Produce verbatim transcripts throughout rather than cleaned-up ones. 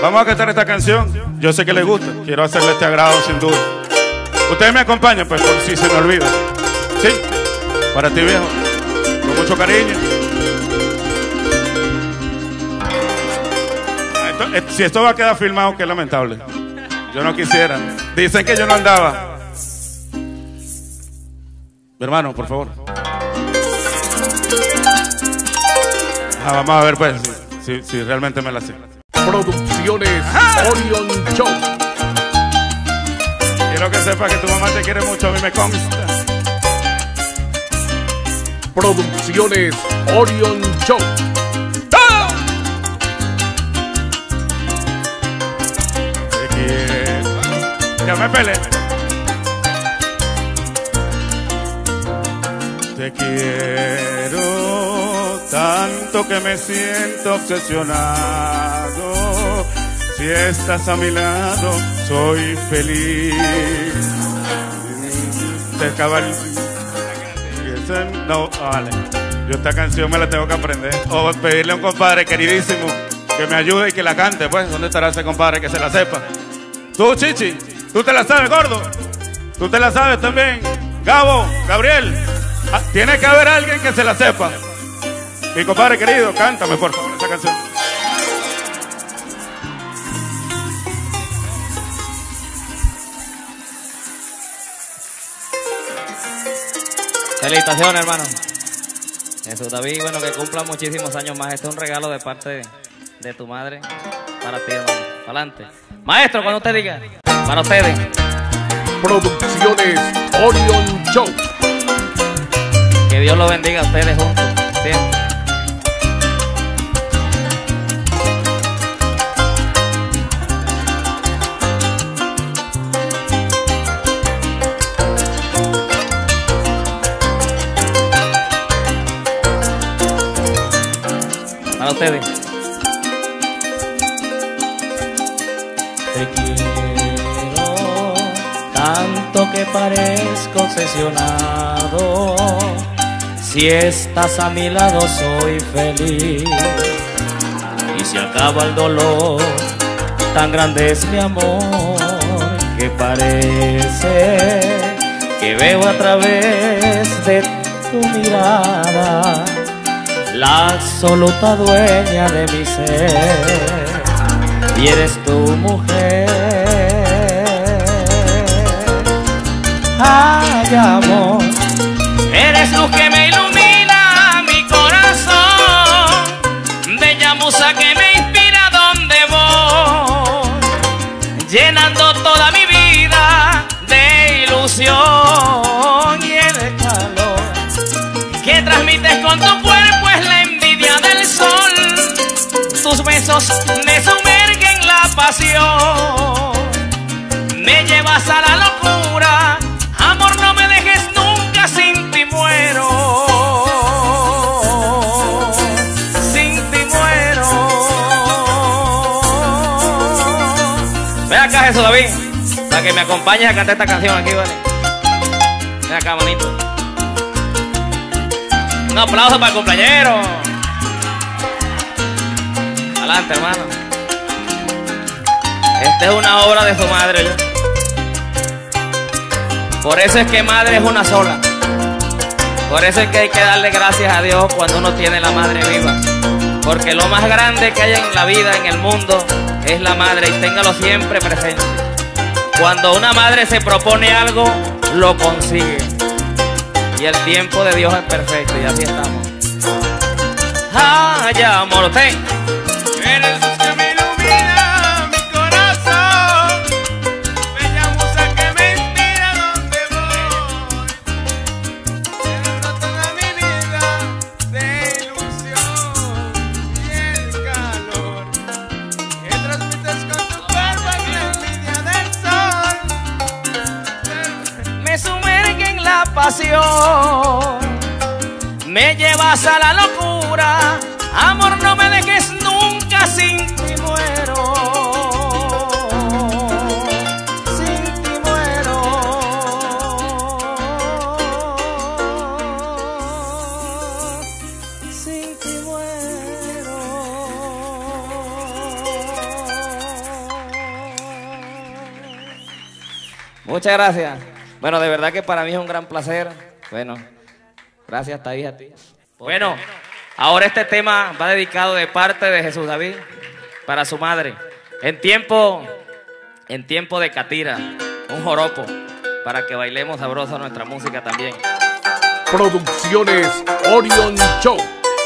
Vamos a cantar esta canción. Yo sé que les gusta. Quiero hacerle este agrado sin duda. Ustedes me acompañan, pues, por si se me olvida. ¿Sí? Para ti, viejo. Con mucho cariño. Esto, si esto va a quedar filmado, qué lamentable. Yo no quisiera. Dicen que yo no andaba. Hermano, por favor. Ah, vamos a ver, pues, si, si, si realmente me la sé. Producciones Orion Show. Quiero que sepa que tu mamá te quiere mucho, a mí me consta. Producciones Orion Show. ¡Oh! Te quiero. Ya me peleé. Te quiero tanto que me siento obsesionado. Si estás a mi lado, soy feliz. Te acaba el... No, vale. Yo esta canción me la tengo que aprender. O pedirle a un compadre queridísimo que me ayude y que la cante, pues. ¿Dónde estará ese compadre que se la sepa? Tú, Chichi, tú te la sabes, gordo. Tú te la sabes también. Gabo, Gabriel. Ah, tiene que haber alguien que se la sepa. Mi compadre querido, cántame por favor esa canción. Felicitaciones, hermano. Jesús David, bueno, que cumpla muchísimos años más. Este es un regalo de parte de, de tu madre para ti, hermano. Adelante. Maestro, cuando usted diga. Para ustedes. Producciones Orion Show. Que Dios lo bendiga a ustedes juntos, siempre. Para ustedes. Te quiero tanto que parezco obsesionado. Si estás a mi lado soy feliz. Y si acaba el dolor, tan grande es mi amor que parece que veo a través de tu mirada la absoluta dueña de mi ser, y eres tu mujer. Ay, amor, Eres luz que me ilumina mi corazón, bella musa que me inspira donde voy, llenando toda mi vida de ilusión. Y el calor que transmites con tu cuerpo es la envidia del sol. Tus besos me sumergen en la pasión, me llevas a la locura. Amor, no me dejes nunca, sin ti muero. Sin ti muero. Ven acá, Jesús David, para que me acompañes a cantar esta canción aquí, ¿vale? Ven acá, manito. Un aplauso para el cumpleañero. Adelante, hermano. Esta es una obra de su madre, ¿yo? Por eso es que madre es una sola. Por eso es que hay que darle gracias a Dios cuando uno tiene la madre viva. Porque lo más grande que hay en la vida, en el mundo, es la madre, y téngalo siempre presente. Cuando una madre se propone algo, lo consigue. Y el tiempo de Dios es perfecto, y así estamos. Ay, amor, usted. Eres luz que me ilumina mi corazón, bella musa que me inspira donde voy, llenando toda mi vida de ilusión. Y el calor que transmites con tu cuerpo es la envidia del sol. Me sumerge en la pasión, me llevas a la locura. Amor, no me dejes nunca, sin ti muero. Sin ti muero. Sin ti muero. Muchas gracias. Bueno, de verdad que para mí es un gran placer. Bueno, gracias, Taís, a ti. Bueno, ahora este tema va dedicado de parte de Jesús David para su madre. En tiempo, en tiempo de catira, un joropo, para que bailemos sabroso nuestra música también. Producciones Orion Show.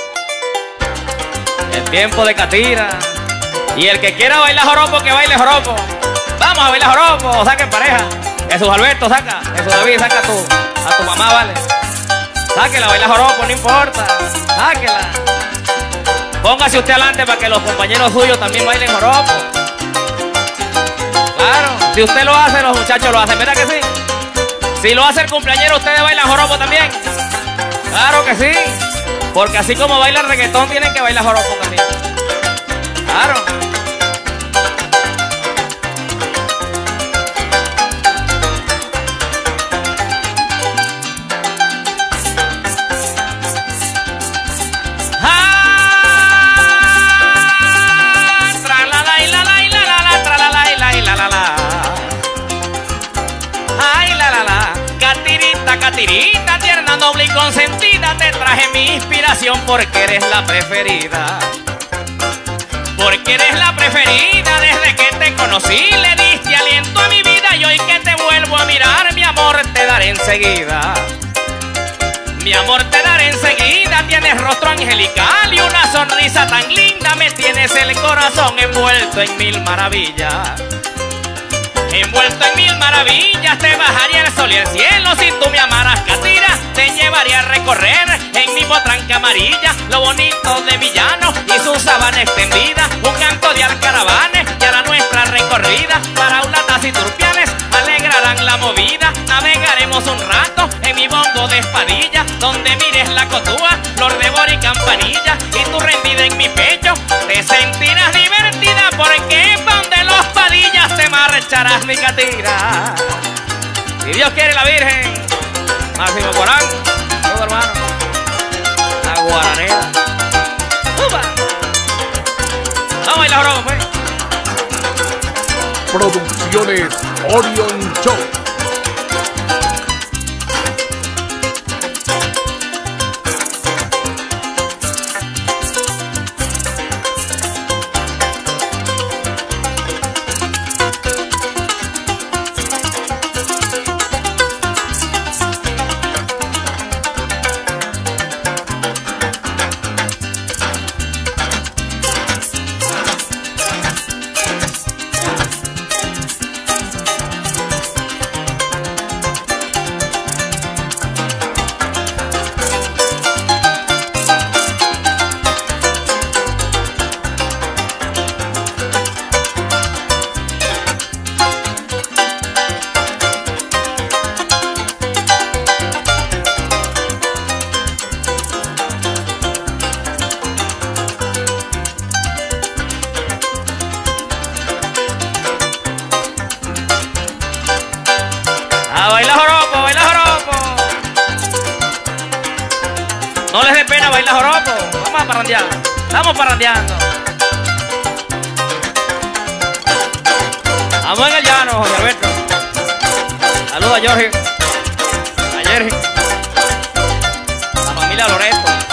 En tiempo de catira. Y el que quiera bailar joropo, que baile joropo. Vamos a bailar joropo, saquen pareja. Jesús Alberto, saca. Jesús David, saca a tu, a tu mamá, vale. Sáquela, baila joropo, no importa. Sáquela. Póngase usted adelante para que los compañeros suyos también bailen joropo. Claro, si usted lo hace, los muchachos lo hacen, ¿verdad que sí? Si lo hace el cumpleañero, ustedes bailan joropo también. Claro que sí. Porque así como baila el reggaetón, tienen que bailar joropo también. Claro. Catirita, tierna, noble y consentida, te traje mi inspiración porque eres la preferida. Porque eres la preferida, desde que te conocí le diste aliento a mi vida y hoy que te vuelvo a mirar, mi amor te daré enseguida. Mi amor te daré enseguida, tienes rostro angelical y una sonrisa tan linda, me tienes el corazón envuelto en mil maravillas. Envuelto en mil maravillas, te bajaría el sol y el cielo. Si tú me amaras, catira, te llevaría a recorrer en mi potranca amarilla lo bonito de mi llano y su sabana extendida. Un canto de alcaravanes y hará nuestra recorrida. Paraulatas y turpiales alegrarán la movida. Navegaremos un rato en mi bongo de espadilla, donde mires la cotúa, flor de bor y campanilla. Y tú rendida en mi pecho, te sentirás divertida, porque donde los padillas te marcharás mi catira. Si Dios quiere, la Virgen Máximo Corán, todo hermano, la guaranera. ¡Upa! Vamos a bailar joropo, pues. Producciones Orion Show. No les dé pena bailar joropo. Vamos a parrandear. Estamos parrandeando. Vamos en el llano, José Alberto. Saludos a Jorge, a Jerry, a la familia Loreto.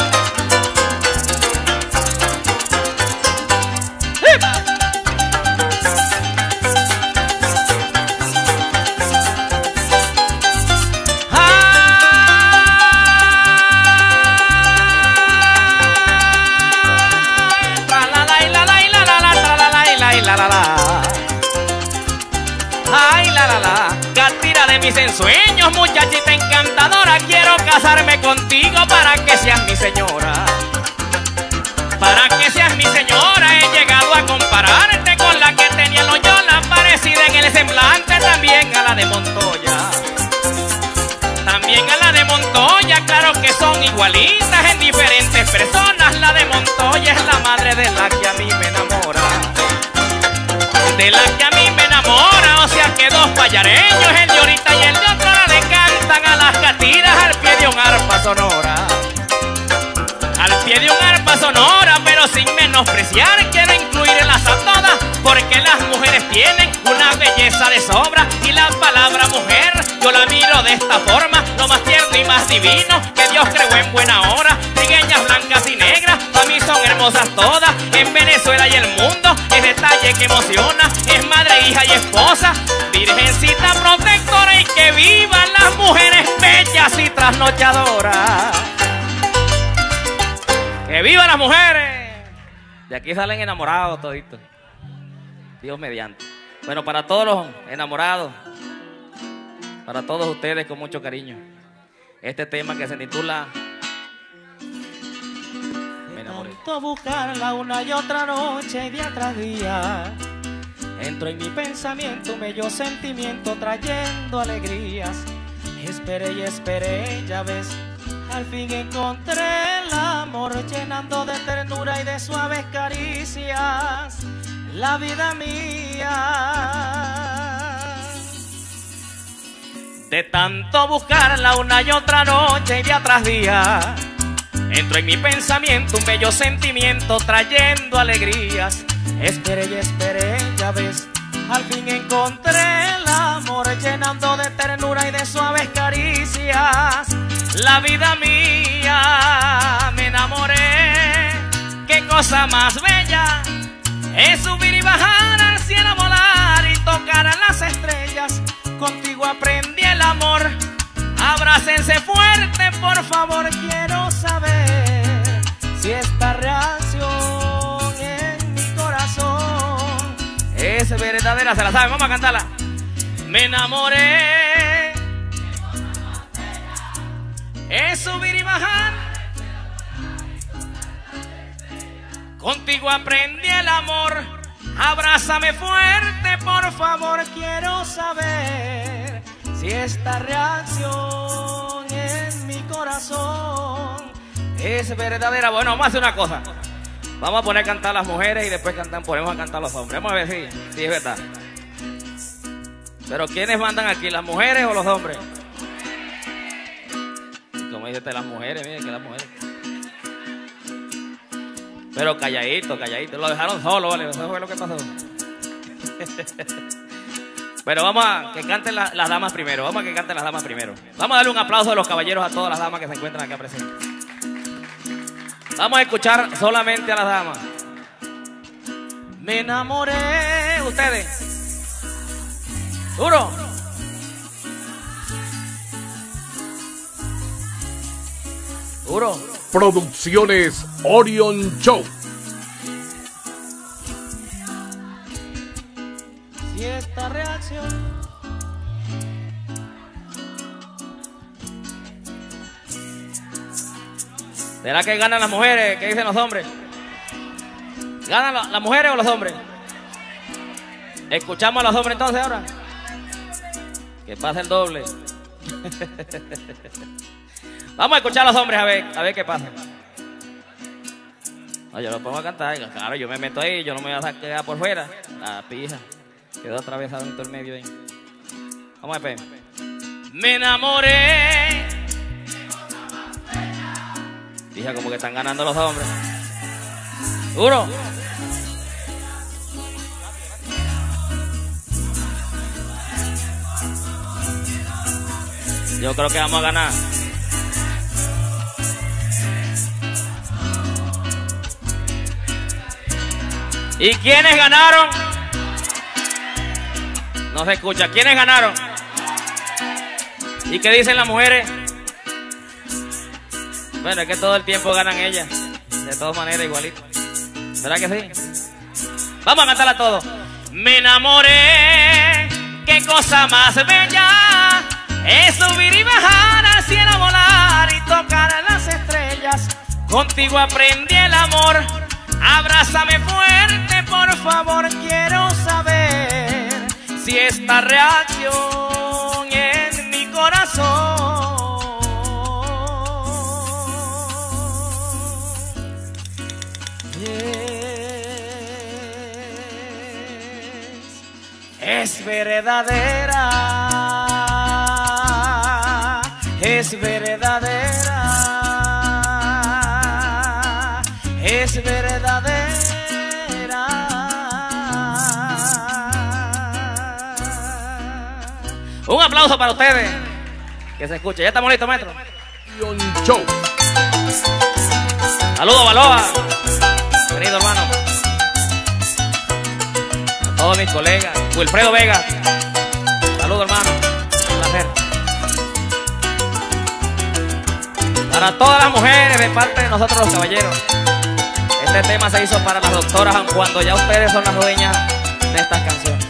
Ay, la la la, catira de mis ensueños, muchachita encantadora, quiero casarme contigo para que seas mi señora. Para que seas mi señora, he llegado a compararte con la que tenía Loyola, parecida en el semblante también a la de Montoya. También a la de Montoya, claro que son igualitas en diferentes personas. La de Montoya es la madre de la que a mí me enamora. De la que a mí me enamora, o sea que dos payareños, el de ahorita y el de otro, ahora le cantan a las catiras al pie de un arpa sonora. Al pie de un arpa sonora, pero sin menospreciar, quiero incluirlas a todas, porque las mujeres tienen una belleza de sobra y las palabras palabra mujer yo la miro de esta forma, lo más tierno y más divino que Dios creó en buena hora. Trigueñas blancas y negras, para mí son hermosas todas. En Venezuela y el mundo es detalle que emociona. Es madre, hija y esposa, virgencita protectora. Y que vivan las mujeres bellas y trasnochadoras. ¡Que vivan las mujeres! De aquí salen enamorados toditos. Dios mediante. Bueno, para todos los enamorados, para todos ustedes con mucho cariño, este tema que se titula Me enamoré. Tanto buscarla una y otra noche y día tras día, entro en mi pensamiento un bello sentimiento trayendo alegrías. Esperé y esperé, ya ves, al fin encontré el amor llenando de ternura y de suaves caricias la vida mía. De tanto buscarla una y otra noche y día tras día, entro en mi pensamiento un bello sentimiento trayendo alegrías. Esperé y esperé, ya ves, al fin encontré el amor llenando de ternura y de suaves caricias la vida mía. Me enamoré, qué cosa más bella es subir y bajar al cielo, volar y tocar a las estrellas. Contigo aprendí el amor, abrácense fuerte, por favor, quiero saber si esta reacción en mi corazón es verdadera. Se la saben, vamos a cantarla. Me enamoré, es subir y bajar, contigo aprendí el amor, abrázame fuerte, por favor, quiero saber si esta reacción en mi corazón es verdadera. Bueno, vamos a hacer una cosa. Vamos a poner a cantar a las mujeres y después cantan, ponemos a cantar a los hombres. Vamos a ver si, si es verdad. Pero ¿quiénes mandan aquí? ¿Las mujeres o los hombres? Como dice las mujeres, miren que las mujeres. Pero calladito, calladito. Lo dejaron solo, ¿vale? Eso fue lo que pasó. Pero vamos a que canten la, las damas primero. Vamos a que canten las damas primero. Vamos a darle un aplauso a los caballeros, a todas las damas que se encuentran acá presentes. Vamos a escuchar solamente a las damas. Me enamoré. Ustedes. Duro. Duro. Producciones Orion Show. Si esta reacción ¿será que ganan las mujeres? ¿Qué dicen los hombres? ¿Ganan la, las mujeres o los hombres? ¿Escuchamos a los hombres entonces ahora? Que pase el doble. Vamos a escuchar a los hombres a ver, a ver qué pasa. No, yo lo pongo a cantar. Claro, yo me meto ahí, yo no me voy a quedar por fuera. La pija. Quedó atravesado en todo el medio ahí. Vamos a ver. Me enamoré. Dije como que están ganando los hombres. Duro. Yo creo que vamos a ganar. ¿Y quiénes ganaron? No se escucha. ¿Quiénes ganaron? ¿Y qué dicen las mujeres? Bueno, es que todo el tiempo ganan ellas. De todas maneras, igualito. ¿Verdad que sí? Vamos a cantarla todos. Me enamoré, qué cosa más bella es subir y bajar al cielo, volar y tocar a las estrellas. Contigo aprendí el amor, abrázame fuerte, por favor, quiero saber si esta reacción en mi corazón es verdadera, es verdadera, es verdadera. Un aplauso para ustedes. Que se escuche. ¿Ya estamos listos, maestro? Orion Show. Saludos, Baloa. Querido hermano. A todos mis colegas. Wilfredo Vega. Saludos, hermano. Un placer. Para todas las mujeres de parte de nosotros los caballeros. Este tema se hizo para las doctoras, aun cuando ya ustedes son las dueñas de estas canciones.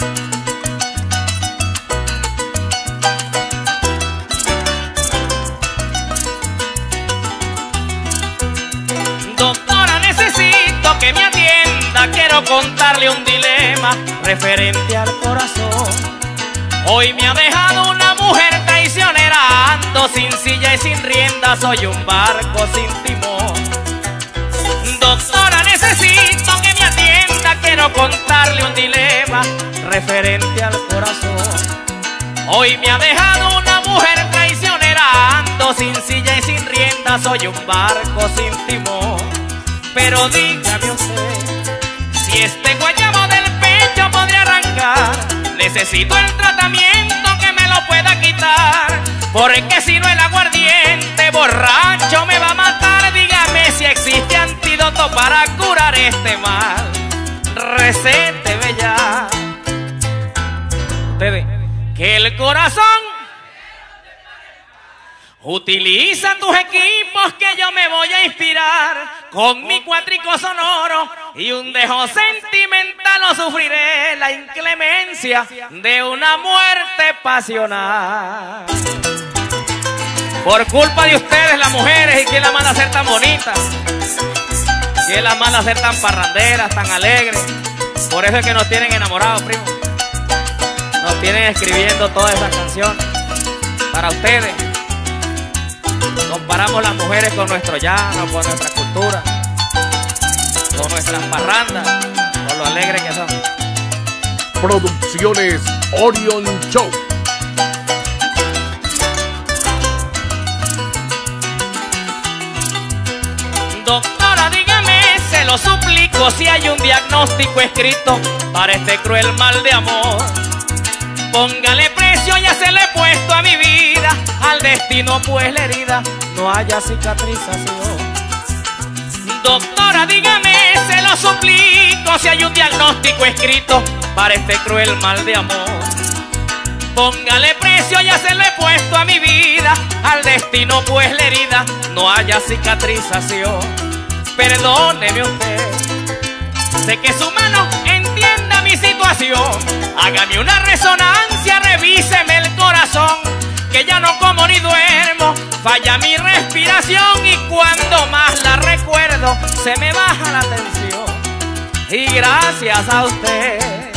Doctora, necesito que me atienda. Quiero contarle un dilema referente al corazón. Hoy me ha dejado una mujer traicionera. Ando sin silla y sin rienda. Soy un barco sin timón. Doctora, necesito que me atienda. Quiero contarle un dilema referente al corazón. Hoy me ha dejado una mujer traicionera. Ando sin silla y sin rienda. Soy un barco sin timón. Pero dígame usted, si este guayabo del pecho podría arrancar, necesito el tratamiento que me lo pueda quitar. Porque si no el aguardiente borracho me va a matar. Dígame si existe antídoto para curar este mal. Recéteme ya. Ustedes, que el corazón utiliza tus equipos, que yo me voy a inspirar. Con mi cuatrico sonoro y un dejo sentimental no sufriré la inclemencia de una muerte pasional. Por culpa de ustedes, las mujeres, ¿y quién la manda a ser tan bonita? ¿Quién la manda a ser tan parranderas, tan alegres? Por eso es que nos tienen enamorados, primo. Nos tienen escribiendo todas esas canciones para ustedes. Comparamos las mujeres con nuestro llano, con nuestra cultura, con nuestras parrandas, con lo alegres que son. Producciones Orion Show. Doctora, dígame, se lo suplico, si hay un diagnóstico escrito para este cruel mal de amor. Póngale precio, ya se le he puesto a mi vida. Al destino pues la herida no haya cicatrización. Doctora, dígame, se lo suplico, si hay un diagnóstico escrito para este cruel mal de amor. Póngale precio, ya se le he puesto a mi vida. Al destino pues la herida no haya cicatrización. Perdóneme usted, sé que su mano entienda mi situación. Hágame una resonancia, revíseme el corazón, que ya no como ni duermo, falla mi respiración. Y cuando más la recuerdo, se me baja la tensión. Y gracias a usted,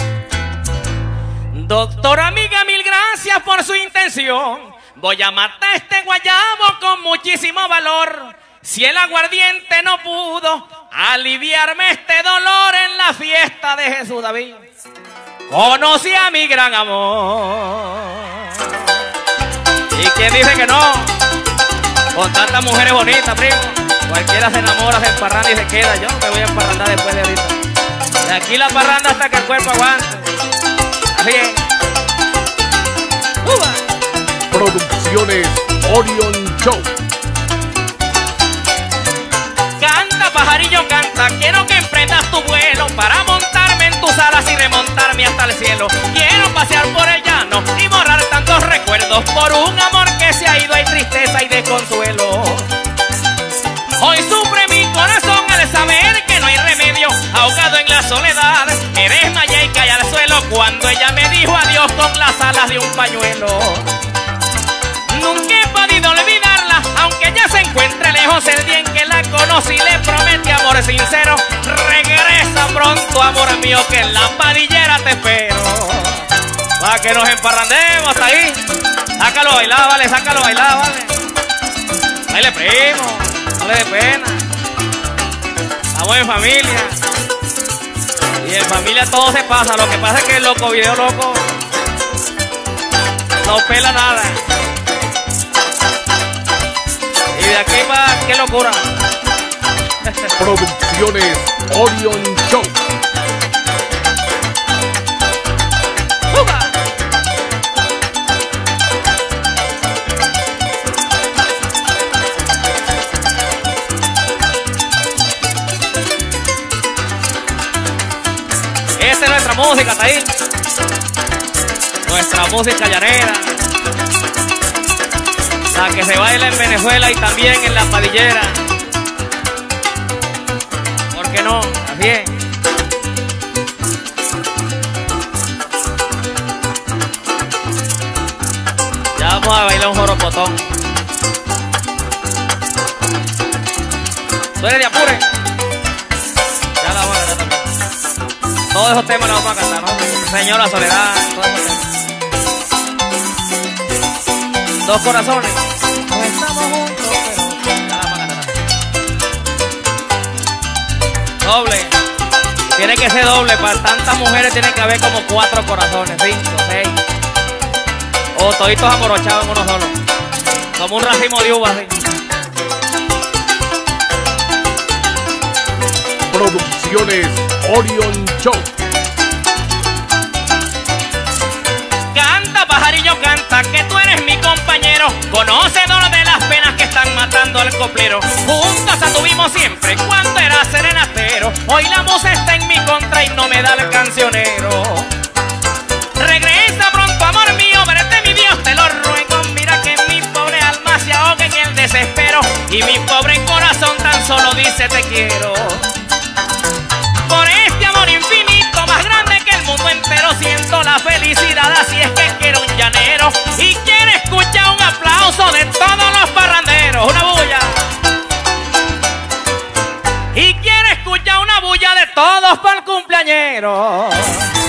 doctora amiga, mil gracias por su intención. Voy a matar a este guayabo con muchísimo valor. Si el aguardiente no pudo aliviarme este dolor, en la fiesta de Jesús David conocí a mi gran amor. ¿Y quién dice que no? Con tantas mujeres bonitas, primo, cualquiera se enamora, se emparranda y se queda. Yo me voy a emparrandar después de ahorita. De aquí la parranda hasta que el cuerpo aguante. Así es. ¡Uba! Producciones Orion Show. Canta, pajarillo, canta. Quiero que emprendas tu vuelo para montarme en tus alas y remontarme hasta el cielo. Quiero pasear por el llano y borrar tantos recuerdos. Por un amor que se ha ido hay tristeza y desconsuelo. Hoy sufre mi corazón al saber que no hay remedio. Ahogado en la soledad, me desmayé y caí al suelo cuando ella me dijo adiós con las alas de un pañuelo. Nunca he podido olvidarla, aunque ella se encuentre lejos. El día en que la conocí le prometí amor sincero. Regresa pronto, amor mío, que en la padillera te espero. Pa' que nos emparrandemos hasta ahí. Sácalo a bailar, vale, sácalo a bailar, vale. Baile, primo, no le dé pena. Estamos en familia. Y en familia todo se pasa. Lo que pasa es que el loco video loco no pela nada. Y de aquí para qué locura. Producciones Orion Show. ¡Uba! esta es nuestra música, Taín. Nuestra música llanera. La que se baila en Venezuela y también en la Padillera. ¿Por qué no? Así es. Ya vamos a bailar un joropotón. ¿Tú eres de Apure? Ya la vamos a cantar también. Todos esos temas los vamos a cantar, ¿no? Señora Soledad, todos esos temas. Dos corazones. No estamos juntos, pero ya la vamos a cantar. Doble. Tiene que ser doble. Para tantas mujeres tiene que haber como cuatro corazones, cinco, seis. O toditos amorochados en uno solo. Como un racimo de uvas, ¿sí? Producciones Orion Show. Canta, pajarillo, canta, que tú eres mi compañero, conocedor de las penas que están matando al coplero. Juntos anduvimos siempre cuando era serenatero. Hoy la musa está en mi contra y no me da el cancionero. Regresa pronto, amor mío, verte mi Dios, te lo ruego. Mira que mi pobre alma se ahoga en el desespero y mi pobre corazón tan solo dice te quiero. Por este amor infinito, más grande que el mundo entero, siento la felicidad, así es que quiero un llanero y quiero escuchar un aplauso de todos los parranderos, una bulla. Y quiero escuchar una bulla de todos por el cumpleañero.